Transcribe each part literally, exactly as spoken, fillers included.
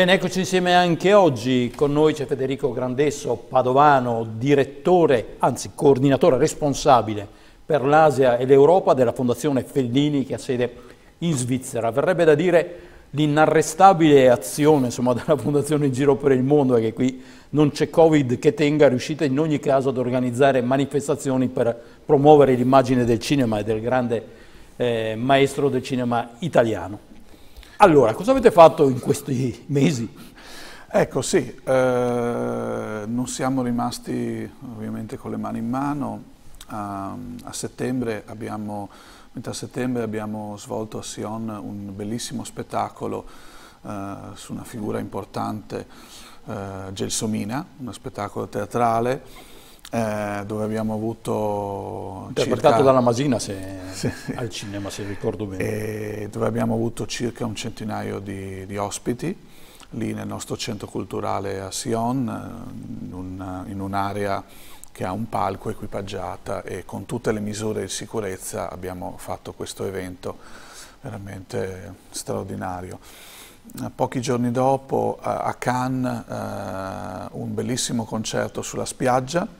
Bene, eccoci insieme anche oggi. Con noi c'è Federico Grandesso, padovano, direttore, anzi coordinatore responsabile per l'Asia e l'Europa della Fondazione Fellini, che ha sede in Svizzera. Verrebbe da dire l'inarrestabile azione, insomma, della Fondazione in giro per il mondo, è che qui non c'è Covid che tenga, riuscite in ogni caso ad organizzare manifestazioni per promuovere l'immagine del cinema e del grande eh, maestro del cinema italiano. Allora, cosa avete fatto in questi mesi? Ecco, sì, eh, non siamo rimasti ovviamente con le mani in mano. A, a settembre abbiamo, metà settembre abbiamo svolto a Sion un bellissimo spettacolo eh, su una figura importante, eh, Gelsomina, uno spettacolo teatrale, Eh, dove abbiamo avuto interpretato circa, dalla Masina se, sì, sì. al cinema, se ricordo bene. E dove abbiamo avuto circa un centinaio di, di ospiti lì nel nostro centro culturale a Sion, in, un, in un'area che ha un palco equipaggiata, e con tutte le misure di sicurezza abbiamo fatto questo evento veramente straordinario. Pochi giorni dopo a Cannes eh, un bellissimo concerto sulla spiaggia,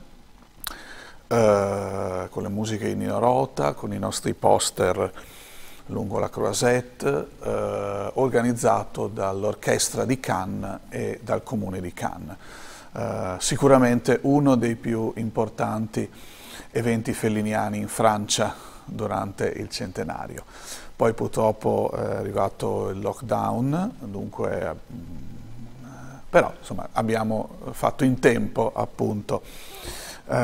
Uh, con le musiche di Nino Rota, con i nostri poster lungo la Croisette, uh, organizzato dall'Orchestra di Cannes e dal Comune di Cannes. Uh, sicuramente uno dei più importanti eventi felliniani in Francia durante il centenario. Poi purtroppo è arrivato il lockdown, dunque, uh, però insomma abbiamo fatto in tempo appunto Uh,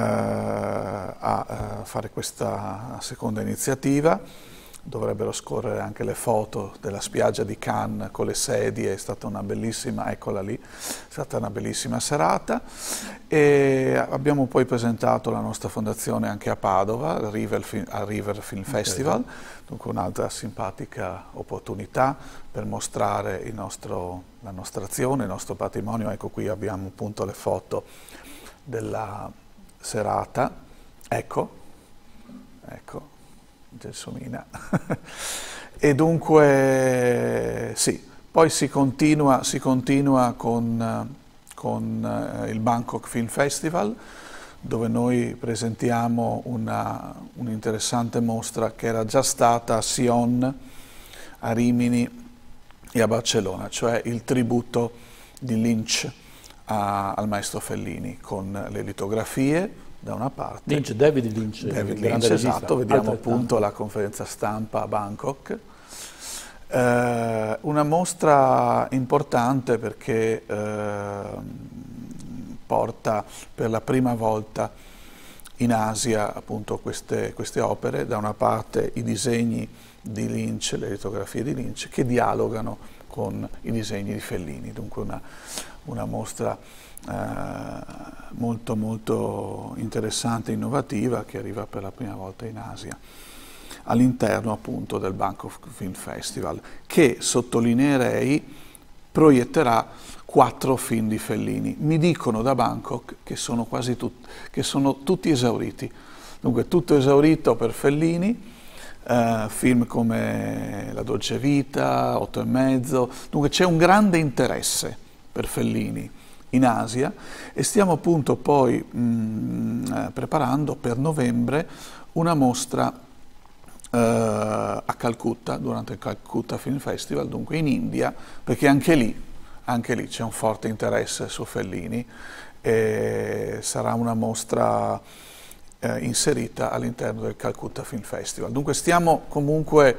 a uh, fare questa seconda iniziativa. Dovrebbero scorrere anche le foto della spiaggia di Cannes con le sedie, è stata una bellissima, eccola lì, è stata una bellissima serata, e abbiamo poi presentato la nostra fondazione anche a Padova, al River Film, al River Film Festival, okay. Dunque un'altra simpatica opportunità per mostrare il nostro, la nostra azione, il nostro patrimonio. Ecco, qui abbiamo appunto le foto della serata, ecco, ecco, Gelsomina. E dunque sì, poi si continua, si continua con, con il Bangkok Film Festival, dove noi presentiamo un'interessante mostra che era già stata a Sion, a Rimini e a Barcellona, cioè il tributo di Lynch A, al maestro Fellini, con le litografie da una parte. Lynch, David Lynch, David Lynch, esatto, vediamo appunto la conferenza stampa a Bangkok. Eh, una mostra importante perché eh, porta per la prima volta in Asia appunto queste, queste opere, da una parte i disegni di Lynch, le litografie di Lynch, che dialogano con i disegni di Fellini, dunque una, una mostra eh, molto molto interessante e innovativa, che arriva per la prima volta in Asia, all'interno appunto del Bangkok Film Festival, che sottolineerei proietterà quattro film di Fellini. Mi dicono da Bangkok che sono quasi tutti, che sono tutti esauriti, dunque tutto esaurito per Fellini. Uh, film come La dolce vita, Otto e mezzo, dunque c'è un grande interesse per Fellini in Asia, e stiamo appunto poi mh, preparando per novembre una mostra uh, a Calcutta, durante il Calcutta Film Festival, dunque in India, perché anche lì, anche lì c'è un forte interesse su Fellini, e sarà una mostra Eh, inserita all'interno del Calcutta Film Festival. Dunque stiamo comunque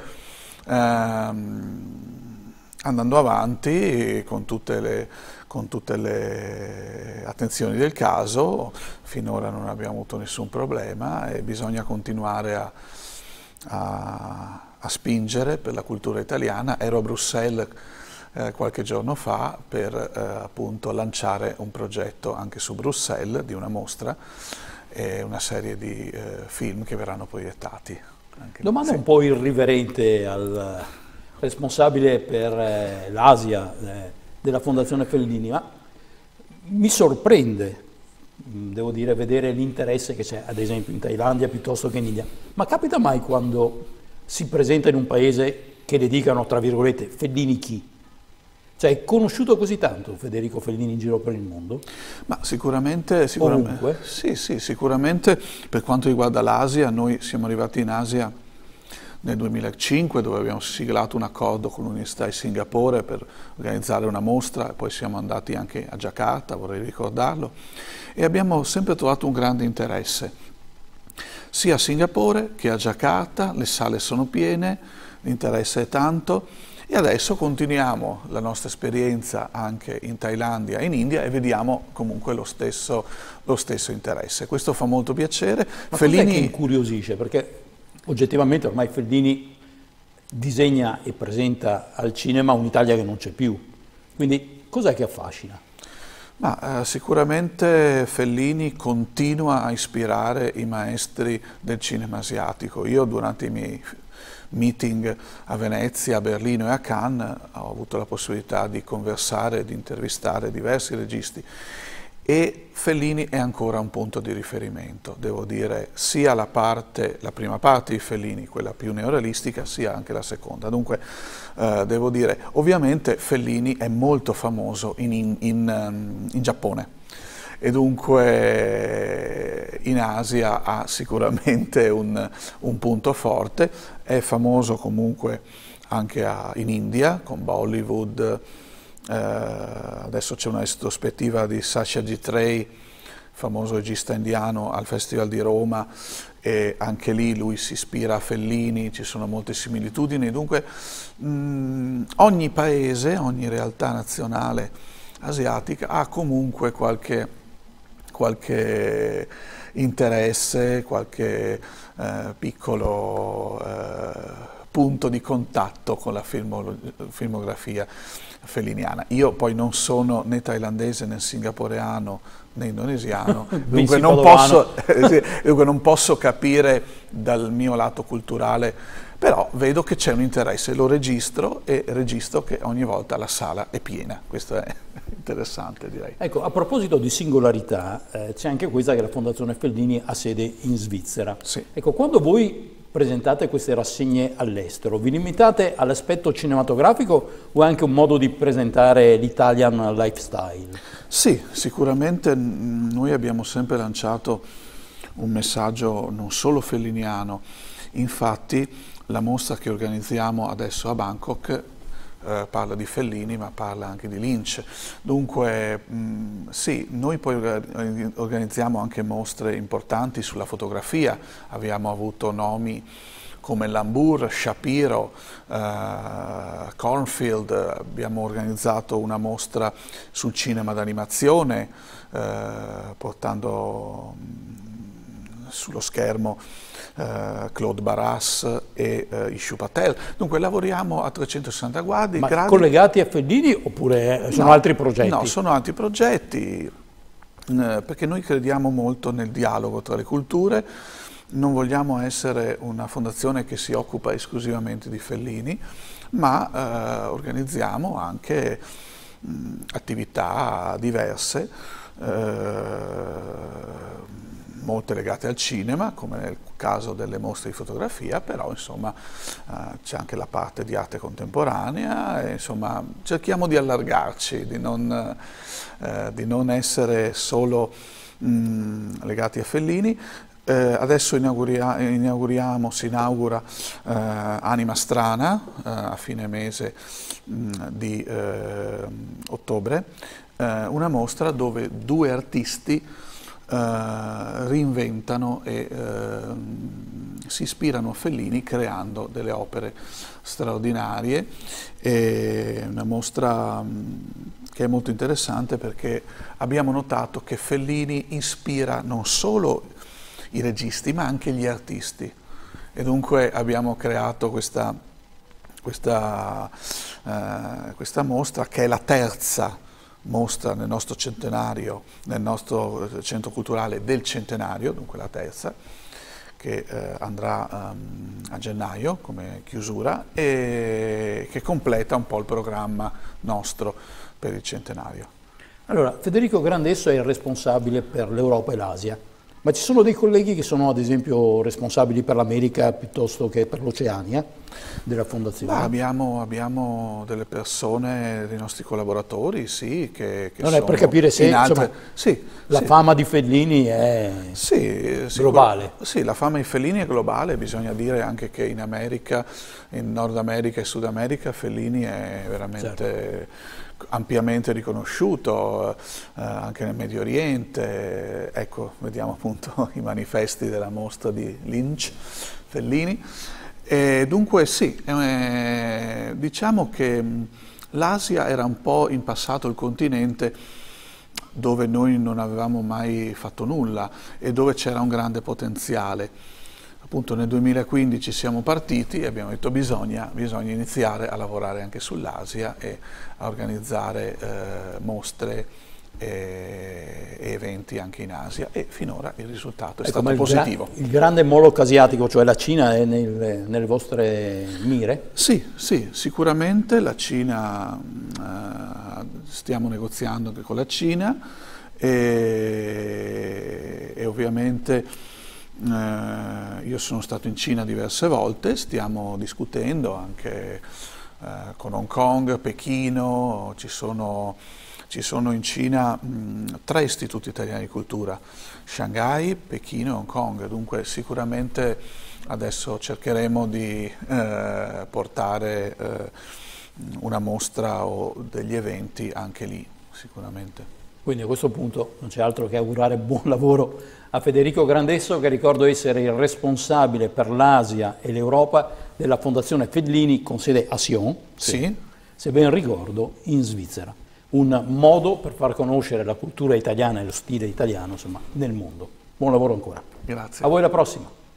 ehm, andando avanti con tutte, le, con tutte le attenzioni del caso. Finora non abbiamo avuto nessun problema e bisogna continuare a, a, a spingere per la cultura italiana. Ero a Bruxelles eh, qualche giorno fa per eh, appunto lanciare un progetto anche su Bruxelles di una mostra e una serie di eh, film che verranno proiettati. Anche Domanda sì. un po' irriverente al responsabile per eh, l'Asia eh, della Fondazione Fellini, ma mi sorprende, devo dire, vedere l'interesse che c'è ad esempio in Thailandia piuttosto che in India. Ma capita mai quando si presenta in un paese che dedicano, tra virgolette, Fellini chi? Cioè, è conosciuto così tanto Federico Fellini in giro per il mondo? Ma sicuramente, sicuramente, sì, sì, sicuramente per quanto riguarda l'Asia, noi siamo arrivati in Asia nel duemilacinque, dove abbiamo siglato un accordo con l'Università di Singapore per organizzare una mostra, e poi siamo andati anche a Giacarta, vorrei ricordarlo, e abbiamo sempre trovato un grande interesse, sia a Singapore che a Giacarta. Le sale sono piene, l'interesse è tanto, e adesso continuiamo la nostra esperienza anche in Thailandia e in India e vediamo comunque lo stesso, lo stesso interesse. Questo fa molto piacere. Ma Fellini... cos'è che incuriosisce? Perché oggettivamente ormai Fellini disegna e presenta al cinema un'Italia che non c'è più. Quindi cos'è che affascina? Ma, eh, sicuramente Fellini continua a ispirare i maestri del cinema asiatico. Io durante i miei meeting a Venezia, a Berlino e a Cannes ho avuto la possibilità di conversare, di intervistare diversi registi, e Fellini è ancora un punto di riferimento, devo dire, sia la, parte, la prima parte di Fellini, quella più neorealistica, sia anche la seconda. Dunque, eh, devo dire, ovviamente Fellini è molto famoso in, in, in, in Giappone, e dunque in Asia ha sicuramente un, un punto forte. È famoso comunque anche a, in India, con Bollywood. Eh, adesso c'è una retrospettiva di Satyajit Ray, famoso regista indiano, al Festival di Roma, e anche lì lui si ispira a Fellini, ci sono molte similitudini. Dunque mh, ogni paese, ogni realtà nazionale asiatica ha comunque qualche, qualche interesse, qualche eh, piccolo eh, punto di contatto con la filmo, filmografia felliniana. Io poi non sono né thailandese né singaporeano né indonesiano, dunque non, posso, dunque non posso capire dal mio lato culturale, però vedo che c'è un interesse, lo registro, e registro che ogni volta la sala è piena. Questo è interessante, direi. Ecco, a proposito di singolarità, eh, c'è anche questa che la Fondazione Fellini ha sede in Svizzera. Sì. Ecco, quando voi presentate queste rassegne all'estero, vi limitate all'aspetto cinematografico o è anche un modo di presentare l'Italian lifestyle? Sì, sicuramente noi abbiamo sempre lanciato un messaggio non solo felliniano. Infatti la mostra che organizziamo adesso a Bangkok eh, parla di Fellini, ma parla anche di Lynch. Dunque mh, sì, noi poi organizziamo anche mostre importanti sulla fotografia. Abbiamo avuto nomi come Lambour, Shapiro, eh, Cornfield. Abbiamo organizzato una mostra sul cinema d'animazione, eh, portando mh, sullo schermo Uh, Claude Barras e uh, Ishu Patel. Dunque lavoriamo a trecentosessanta gradi. Ma gradi. collegati a Fellini oppure sono no, altri progetti? No, sono altri progetti, uh, perché noi crediamo molto nel dialogo tra le culture. Non vogliamo essere una fondazione che si occupa esclusivamente di Fellini, ma uh, organizziamo anche mh, attività diverse, uh, molte legate al cinema, come nel caso delle mostre di fotografia, però insomma eh, c'è anche la parte di arte contemporanea, e, insomma cerchiamo di allargarci, di non, eh, di non essere solo mh, legati a Fellini. Eh, adesso inauguria, inauguriamo, si inaugura eh, Anima Strana eh, a fine mese mh, di eh, ottobre, eh, una mostra dove due artisti Uh, reinventano e uh, si ispirano a Fellini creando delle opere straordinarie. È una mostra um, che è molto interessante, perché abbiamo notato che Fellini ispira non solo i registi ma anche gli artisti, e dunque abbiamo creato questa, questa, uh, questa mostra, che è la terza mostra nel nostro centenario, nel nostro centro culturale del centenario, dunque la terza, che eh, andrà um, a gennaio come chiusura, e che completa un po' il programma nostro per il centenario. Allora, Federico Grandesso è il responsabile per l'Europa e l'Asia. Ma ci sono dei colleghi che sono ad esempio responsabili per l'America piuttosto che per l'Oceania della fondazione? Beh, abbiamo, abbiamo delle persone, dei nostri collaboratori, sì, che, che non sono è per capire se altre... insomma, sì, la sì. fama di Fellini è sì, globale. Sì, la fama di Fellini è globale, bisogna dire anche che in America, in Nord America e Sud America, Fellini è veramente... Certo. ampiamente riconosciuto, eh, anche nel Medio Oriente. Ecco, vediamo appunto i manifesti della mostra di Lynch, Fellini. E dunque sì, eh, diciamo che l'Asia era un po' in passato il continente dove noi non avevamo mai fatto nulla e dove c'era un grande potenziale. Appunto nel duemilaquindici siamo partiti e abbiamo detto bisogna, bisogna iniziare a lavorare anche sull'Asia e a organizzare eh, mostre e, e eventi anche in Asia e finora il risultato è ecco, stato il positivo. Gra il grande Moloch asiatico, cioè la Cina, è nel, nelle vostre mire? Sì, sì, sicuramente la Cina, eh, stiamo negoziando anche con la Cina e, e ovviamente Uh, io sono stato in Cina diverse volte, stiamo discutendo anche uh, con Hong Kong, Pechino, ci sono, ci sono in Cina mh, tre istituti italiani di cultura, Shanghai, Pechino e Hong Kong, dunque sicuramente adesso cercheremo di uh, portare uh, una mostra o degli eventi anche lì, sicuramente. Quindi a questo punto non c'è altro che augurare buon lavoro a Federico Grandesso, che ricordo essere il responsabile per l'Asia e l'Europa della Fondazione Fellini con sede a Sion, sì. se ben ricordo, in Svizzera. Un modo per far conoscere la cultura italiana e lo stile italiano, insomma, nel mondo. Buon lavoro ancora. Grazie. A voi la prossima.